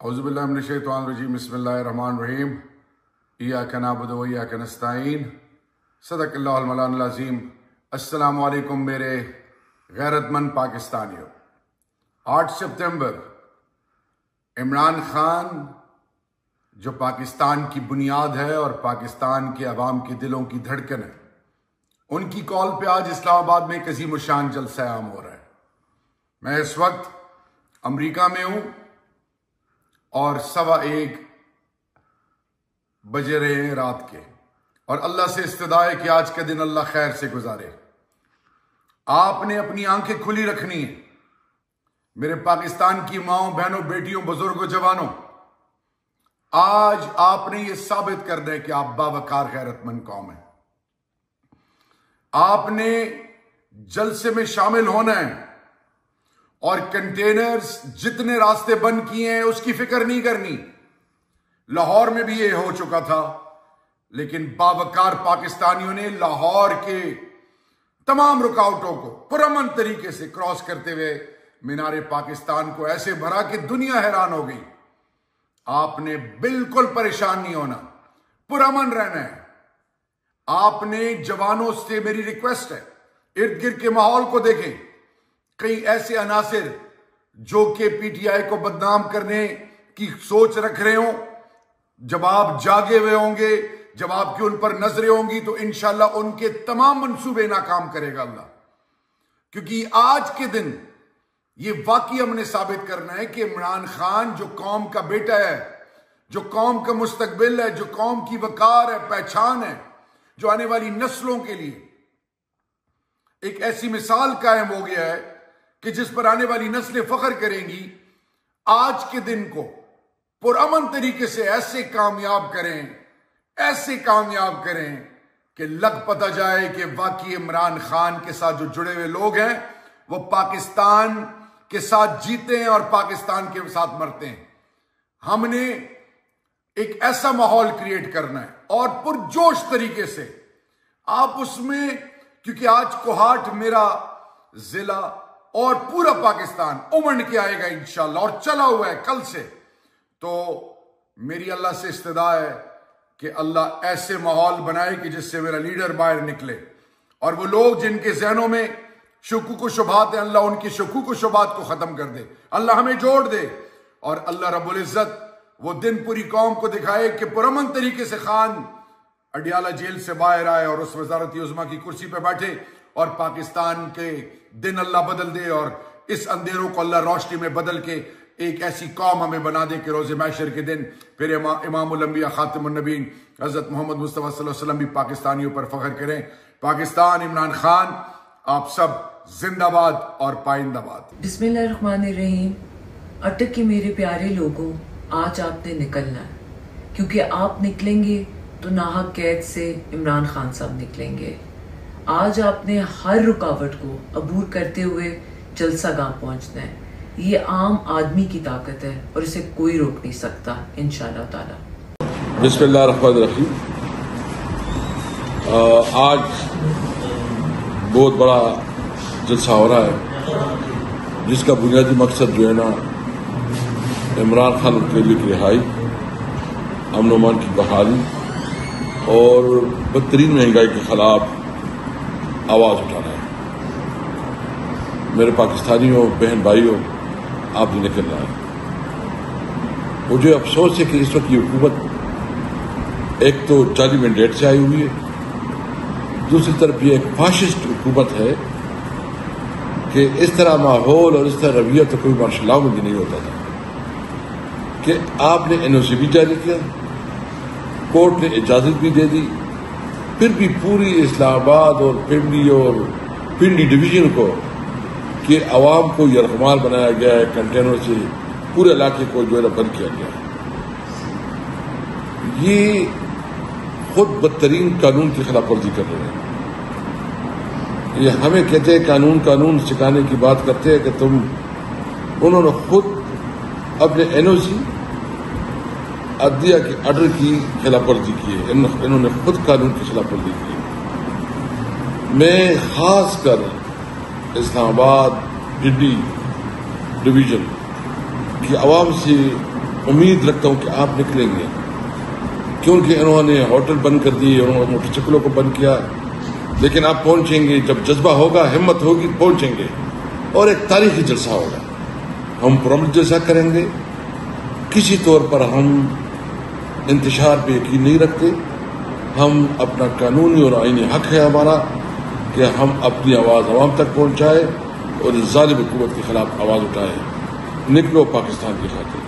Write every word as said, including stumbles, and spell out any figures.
اعوذ باللہ من الشیطان الرجیم بسم اللہ الرحمن الرحیم ایاک نعبد و ایاک نستعین صدق اللہ المولانا العظیم۔ السلام علیکم میرے غیرت مند پاکستانیوں۔ آٹھ ستمبر عمران خان جو پاکستان کی بنیاد ہے اور پاکستان کے عوام کے دلوں کی دھڑکن ہے، ان کی کال پہ آج اسلام آباد میں ایک عظیم الشان جلسہ عام ہو رہا ہے۔ میں اس وقت امریکہ میں ہوں اور سوا ایک بجے رہے ہیں رات کے، اور اللہ سے استدعا ہے کہ آج کا دن اللہ خیر سے گزارے۔ آپ نے اپنی آنکھیں کھلی رکھنی ہیں میرے پاکستان کی ماؤں، بہنوں، بیٹیوں، بزرگوں، جوانوں۔ آج آپ نے یہ ثابت کرنا ہے کہ آپ باوقار غیرت مند قوم ہیں۔ آپ نے جلسے میں شامل ہونا ہے اور کنٹینرز جتنے راستے بند کیے ہیں اس کی فکر نہیں کرنی۔ لاہور میں بھی یہ ہو چکا تھا، لیکن باوقار پاکستانیوں نے لاہور کے تمام رکاوٹوں کو پرامن طریقے سے کراس کرتے ہوئے مینار پاکستان کو ایسے بھرا کہ دنیا حیران ہو گئی۔ آپ نے بالکل پریشان نہیں ہونا، پرامن رہنا ہے۔ آپ نے جوانوں سے میری ریکویسٹ ہے، ارد گرد کے ماحول کو دیکھیں۔ کئی ایسے عناصر جو کہ پی ٹی آئی کو بدنام کرنے کی سوچ رکھ رہے ہوں، جب آپ جاگے ہوئے ہوں گے، جب آپ کی ان پر نظریں ہوں گی، تو انشاءاللہ ان کے تمام منصوبے ناکام کرے گا اللہ۔ کیونکہ آج کے دن یہ واقعی ہم نے ثابت کرنا ہے کہ عمران خان جو قوم کا بیٹا ہے، جو قوم کا مستقبل ہے، جو قوم کی وقار ہے، پہچان ہے، جو آنے والی نسلوں کے لیے ایک ایسی مثال قائم ہو گیا ہے کہ جس پر آنے والی نسلیں فخر کریں گی، آج کے دن کو پرامن طریقے سے ایسے کامیاب کریں، ایسے کامیاب کریں کہ لگ پتہ جائے کہ واقعی عمران خان کے ساتھ جو جڑے ہوئے لوگ ہیں وہ پاکستان کے ساتھ جیتے ہیں اور پاکستان کے ساتھ مرتے ہیں۔ ہم نے ایک ایسا ماحول کریٹ کرنا ہے اور پرجوش طریقے سے آپ اس میں، کیونکہ آج کوہاٹ میرا ضلع اور پورا پاکستان امنڈ کے آئے گا انشاءاللہ، اور چلا ہوا ہے کل سے، تو میری اللہ سے استدعا ہے کہ اللہ ایسے ماحول بنائے کہ جس سے میرا لیڈر باہر نکلے، اور وہ لوگ جن کے ذہنوں میں شکوک و شبہات ہیں، اللہ ان کی شکوک و شبہات کو ختم کر دے، اللہ ہمیں جوڑ دے، اور اللہ رب العزت وہ دن پوری قوم کو دکھائے کہ پرامن طریقے سے خان اڈیالہ جیل سے باہر آئے اور اس وزارت عظمیٰ کی کرسی پہ بیٹھے، اور پاکستان کے دن اللہ بدل دے، اور اس اندھیروں کو اللہ روشنی میں بدل کے ایک ایسی قوم ہمیں بنا دے کہ روز محشر کے دن پھر امام الانبیاء خاتم النبیین حضرت محمد مصطفیٰ صلی اللہ علیہ وسلم بھی پاکستانیوں پر فخر کریں۔ پاکستان، عمران خان، آپ سب زندہ باد اور پائندہ باد۔ بسم اللہ الرحمن الرحیم۔ اٹک کے میرے پیارے لوگوں، آج آپ نے نکلنا ہے، کیونکہ آپ نکلیں گے تو ناحق قید سے عمران خان صاحب نکلیں گے۔ آج آپ نے ہر رکاوٹ کو عبور کرتے ہوئے جلسہ گاہ پہنچنا ہے۔ یہ عام آدمی کی طاقت ہے اور اسے کوئی روک نہیں سکتا انشاءاللہ تعالی۔ بسم اللہ الرحمن الرحیم۔ آج بہت بڑا جلسہ ہو رہا ہے جس کا بنیادی مقصد جو ہے نا عمران خان کے لیے کی رہائی، امن و امان کی بحالی اور بدترین مہنگائی کے خلاف آواز اٹھانا ہے۔ میرے پاکستانیوں، بہن بھائیوں، آپ نے نکلنا ہے۔ مجھے افسوس ہے کہ اس وقت یہ حکومت ایک تو جعلی مینڈیٹ سے آئی ہوئی ہے، دوسری طرف یہ ایک فاشسٹ حکومت ہے کہ اس طرح ماحول اور اس طرح رویہ تو کوئی مارشل لاء میں بھی نہیں ہوتا تھا کہ آپ نے این او سی بھی جاری کیا، کورٹ نے اجازت بھی دے دی، پھر بھی پوری اسلام آباد اور پنڈی اور پنڈی ڈویژن کو کہ عوام کو یرغمال بنایا گیا ہے، کنٹینر سے پورے علاقے کو جو ہے بند کیا گیا ہے۔ یہ خود بدترین قانون کی خلاف ورزی کر رہے ہیں۔ یہ ہمیں کہتے ہیں قانون قانون سکھانے کی بات کرتے ہیں کہ تم، انہوں نے خود اپنے این او سی عدلیہ کے آرڈر کی خلاف ورزی کی ہے، انہوں نے خود قانون کی خلاف ورزی کی ہے۔ میں خاص کر اسلام آباد پنڈی ڈویژن کی عوام سے امید رکھتا ہوں کہ آپ نکلیں گے، کیونکہ انہوں نے ہوٹل بند کر دیے، انہوں نے موٹر سائیکلوں کو بند کیا، لیکن آپ پہنچیں گے، جب جذبہ ہوگا، ہمت ہوگی، پہنچیں گے اور ایک تاریخی جلسہ ہوگا۔ ہم پرامن جلسہ کریں گے، کسی طور پر ہم انتشار پہ یقین نہیں رکھتے، ہم اپنا قانونی اور آئینی حق ہے ہمارا کہ ہم اپنی آواز عوام تک پہنچائے اور اس ظالم حکومت کے خلاف آواز اٹھائے۔ نکلو پاکستان کی خاطر۔